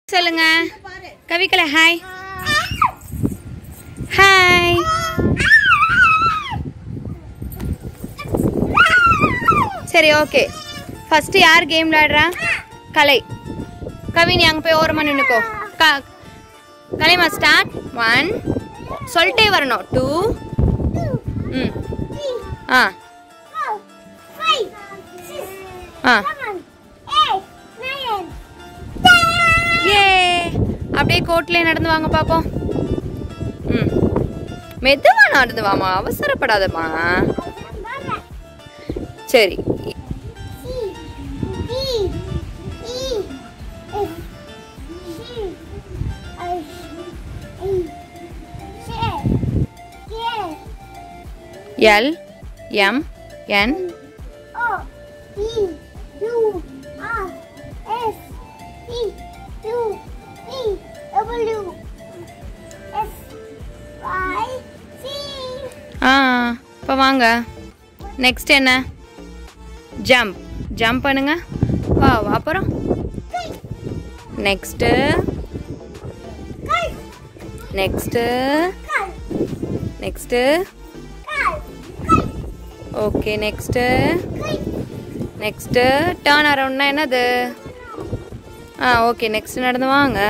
சொல்லுங்க கவிக்கல hi hi சரி ஓகே ஃபர்ஸ்ட் யார் கேம் விளையாடுறா கலை கவி நீ அங்க போய் ஓரமா நின்னுக்கோ கலைமா ஸ்டார்ட் 1 சொல்லிட்டே வரணும் 2 ஆ ஆ ஏ அப்படியே கோட்ல நடந்து வாங்க பாப்போம் மெதுவா நடந்து வாமா அவசரப்படாதம்மா சரி L M N O P Q R S T U V W X Y Z இப்போ வாங்க நெக்ஸ்ட் என்ன ஜம்ப் பண்ணுங்க வா அப்புறம் நெக்ஸ்ட் ஓகே நெக்ஸ்ட் டர்ன் அரவுண்ட்னா என்னது ஓகே நெக்ஸ்ட் நடந்து வாங்க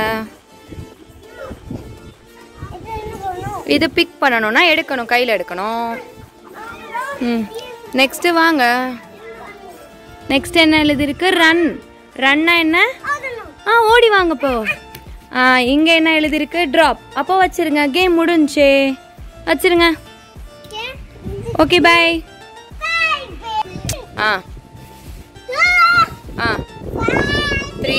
இது பிக் பண்ணணும்னா எடுக்கணும் கையில் எடுக்கணும் நெக்ஸ்ட் வாங்க நெக்ஸ்ட் என்ன எழுதிருக்கு ரன்னா என்ன ஓடி வாங்க போ இங்க என்ன எழுதிருக்கு டிராப் அப்போ வச்சிருங்க கேம் முடிஞ்சே வச்சிருங்க ஓகே பை 3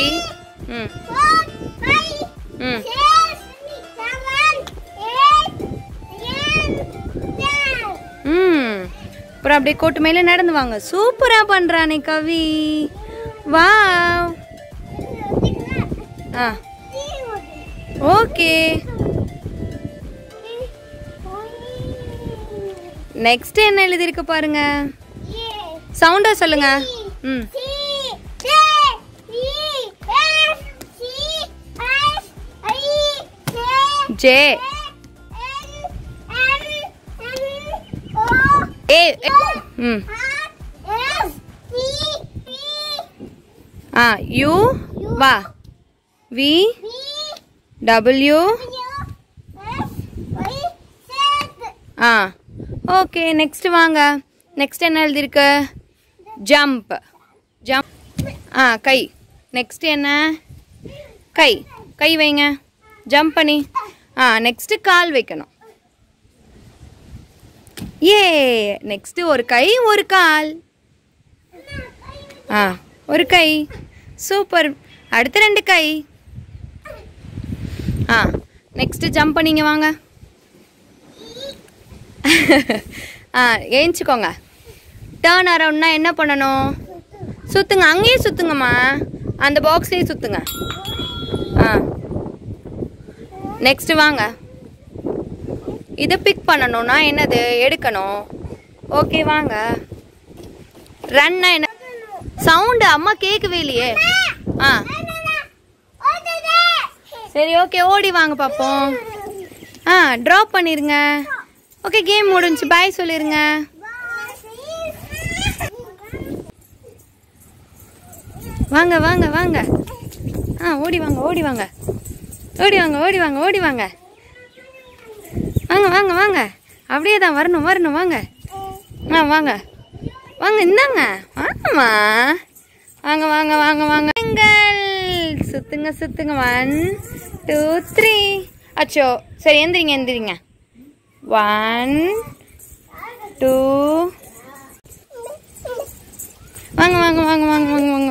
அப்புறம் அப்படியே கோட்டு மேல நடந்து வாங்க சூப்பரா பண்றானே கவி வாவ் ஓகே நெக்ஸ்ட் என்ன எழுதிருக்கு பாருங்க சவுண்டா சொல்லுங்க ஜே யூ வா வி டபிள்யூ ஓகே நெக்ஸ்ட் வாங்க நெக்ஸ்ட் என்ன எழுதிருக்கு ஜம்ப் கை நெக்ஸ்ட் என்ன கை வைங்க ஜம்ப் பண்ணி நெக்ஸ்ட் கால் வைக்கணும் ஏ நெக்ஸ்ட் ஒரு கை ஒரு கால் ஒரு கை சூப்பர் அடுத்த 2 கை நெக்ஸ்ட் ஜம்ப் பண்ணிங்க வாங்க ஏஞ்சிக்கோங்க டர்ன் அரவுண்ட்னா என்ன பண்ணணும் சுத்துங்க அங்கேயே சுத்துங்கம்மா அந்த பாக்ஸ்லேயே சுத்துங்க நெக்ஸ்ட் வாங்க இதை பிக் பண்ணணும்னா என்னது எடுக்கணும் ஓகே வாங்க ரன்னா என்ன சவுண்டு அம்மா கேட்கவே இல்லையே சரி ஓகே ஓடி வாங்க பாப்போம் ட்ராப் பண்ணிருங்க ஓகே கேம் முடிஞ்சு பாய் சொல்லிருங்க வாங்க வாங்க வாங்க ஓடி வாங்க ஓடி வாங்க ஓடி வாங்க ஓடி வாங்க ஓடி வாங்க வாங்க வாங்க வாங்க அப்படியே தான் வரணும் வரணும் வாங்க வாங்க வாங்க இந்தாங்க வாங்கம்மா வாங்க வாங்க வாங்க வாங்க சுத்துங்க சுத்துங்க 1 2 3 அச்சோ சரி எந்திரிங்க எந்திரிங்க 1 2 வாங்க வாங்க வாங்க வாங்க வாங்க வாங்க